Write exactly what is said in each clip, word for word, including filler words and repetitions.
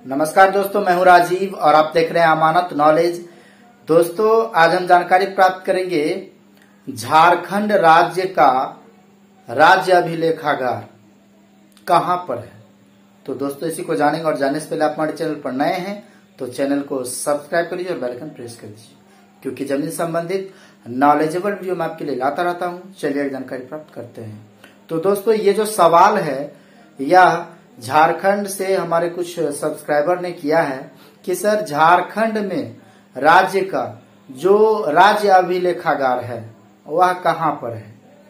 नमस्कार दोस्तों, मैं हूं राजीव और आप देख रहे हैं अमानत नॉलेज। दोस्तों, आज हम जानकारी प्राप्त करेंगे झारखंड राज्य का राज्य अभिलेखागार कहां पर है। तो दोस्तों, इसी को जानेंगे और जानने से पहले आप हमारे चैनल पर नए हैं तो चैनल को सब्सक्राइब कर लीजिए और बेल आइकन प्रेस कर दीजिए, क्योंकि जमीन संबंधित नॉलेजेबल वीडियो मैं आपके लिए लाता रहता हूं। चलिए जानकारी प्राप्त करते हैं। तो दोस्तों, ये जो सवाल है यह झारखंड से हमारे कुछ सब्सक्राइबर ने किया है कि सर झारखंड में राज्य का जो राज्य अभिलेखागार है वह कहां पर है।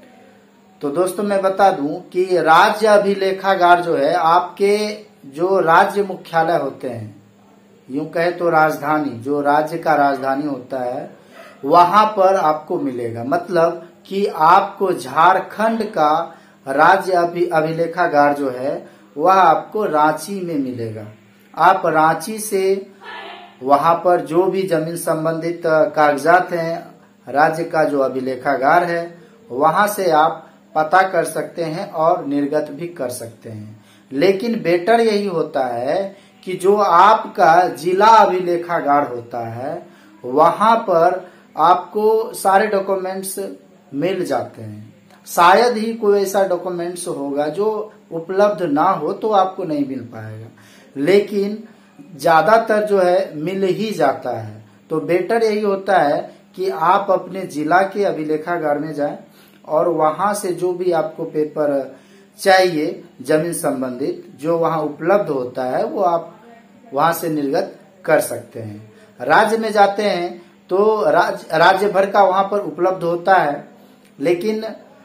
तो दोस्तों, मैं बता दूं कि राज्य अभिलेखागार जो है आपके जो राज्य मुख्यालय होते हैं, यूं कहे तो राजधानी, जो राज्य का राजधानी होता है वहां पर आपको मिलेगा। मतलब कि आपको झारखंड का राज्य अभिलेखागार जो है वह आपको रांची में मिलेगा। आप रांची से वहां पर जो भी जमीन संबंधित कागजात हैं राज्य का जो अभिलेखागार है वहां से आप पता कर सकते हैं और निर्गत भी कर सकते हैं। लेकिन बेटर यही होता है कि जो आपका जिला अभिलेखागार होता है वहां पर आपको सारे डॉक्यूमेंट्स मिल जाते हैं। शायद ही कोई ऐसा डॉक्यूमेंट्स होगा जो उपलब्ध ना हो तो आपको नहीं मिल पाएगा, लेकिन ज्यादातर जो है मिल ही जाता है। तो बेटर यही होता है कि आप अपने जिला के अभिलेखागार में जाएं और वहां से जो भी आपको पेपर चाहिए जमीन संबंधित जो वहां उपलब्ध होता है वो आप वहां से निर्गत कर सकते हैं। राज्य में जाते हैं तो राज्य राज्य भर का वहां पर उपलब्ध होता है, लेकिन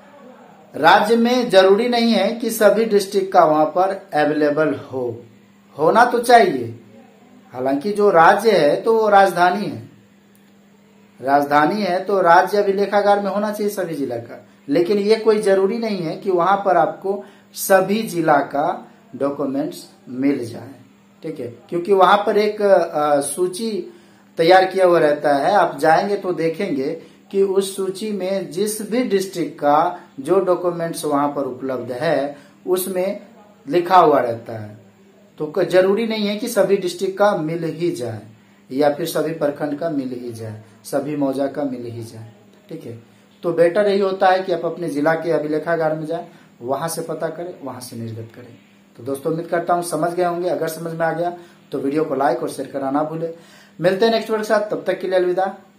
राज्य में जरूरी नहीं है कि सभी डिस्ट्रिक्ट का वहां पर अवेलेबल हो। होना तो चाहिए, हालांकि जो राज्य है तो वो राजधानी है राजधानी है तो राज्य अभिलेखागार में होना चाहिए सभी जिला का। लेकिन ये कोई जरूरी नहीं है कि वहां पर आपको सभी जिला का डॉक्यूमेंट्स मिल जाए, ठीक है, क्योंकि वहां पर एक आ, सूची तैयार किया हुआ रहता है। आप जाएंगे तो देखेंगे कि उस सूची में जिस भी डिस्ट्रिक्ट का जो डॉक्यूमेंट्स वहां पर उपलब्ध है उसमें लिखा हुआ रहता है। तो जरूरी नहीं है कि सभी डिस्ट्रिक्ट का मिल ही जाए या फिर सभी प्रखंड का मिल ही जाए, सभी मौजा का मिल ही जाए, ठीक है। तो बेटर यही होता है कि आप अपने जिला के अभिलेखागार में जाए, वहां से पता करें, वहां से निर्गत करें। तो दोस्तों, उम्मीद करता हूं समझ गए होंगे। अगर समझ में आ गया तो वीडियो को लाइक और शेयर करना ना भूले। मिलते हैं नेक्स्ट वीडियो के साथ, तब तक के लिए अलविदा।